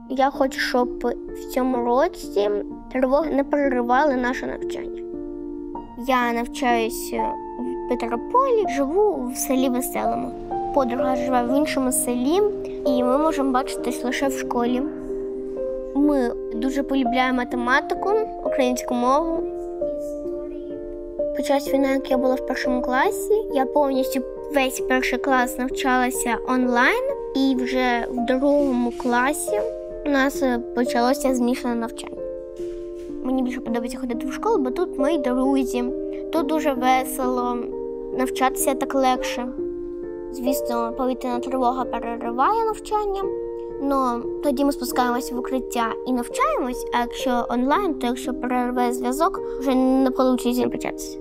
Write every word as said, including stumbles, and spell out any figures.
Я хочу, щоб в цьому році тривоги не переривали наше навчання. Я навчаюся в Петрополі, живу в селі Веселому. Подруга живе в іншому селі, і ми можемо бачитись лише в школі. Ми дуже полюбляємо математику, українську мову. Під час війни, як я була в першому класі, я повністю весь перший клас навчалася онлайн, і вже в другому класі у нас почалося змішане навчання. Мені більше подобається ходити в школу, бо тут мої друзі, тут дуже весело, навчатися так легше. Звісно, повітряна тривога перериває навчання, але тоді ми спускаємося в укриття і навчаємось, а якщо онлайн, то якщо перерве зв'язок, вже не вийде початися.